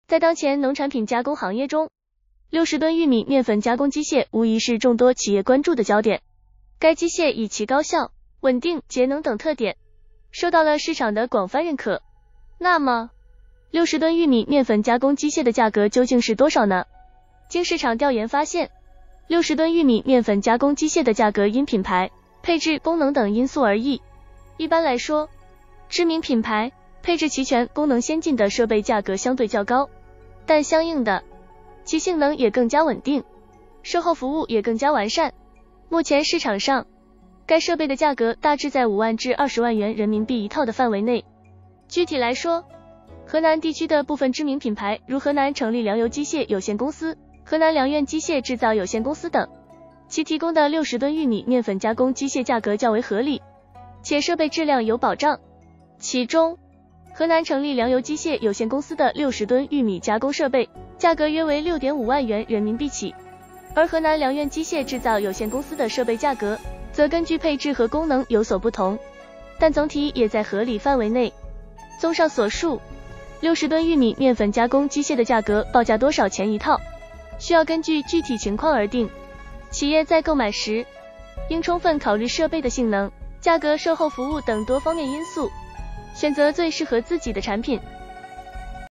在当前农产品加工行业中，60吨玉米面粉加工机械无疑是众多企业关注的焦点。该机械以其高效、稳定、节能等特点，受到了市场的广泛认可。那么，60吨玉米面粉加工机械的价格究竟是多少呢？经市场调研发现，60吨玉米面粉加工机械的价格因品牌、配置、功能等因素而异。一般来说，知名品牌、配置齐全、功能先进的设备价格相对较高，但相应的，其性能也更加稳定，售后服务也更加完善。目前市场上，该设备的价格大致在5万至20万元人民币一套的范围内。具体来说，河南地区的部分知名品牌，如河南成力粮油机械有限公司、河南粮苑机械制造有限公司等，其提供的60吨玉米面粉加工机械价格较为合理，且设备质量有保障。其中，河南成力粮油机械有限公司的60吨玉米加工设备价格约为6.5万元人民币起，而河南粮苑机械制造有限公司的设备价格则根据配置和功能有所不同，但总体也在合理范围内。综上所述，60吨玉米面粉加工机械的价格报价多少钱一套，需要根据具体情况而定。企业在购买时，应充分考虑设备的性能、价格、售后服务等多方面因素，选择最适合自己的产品。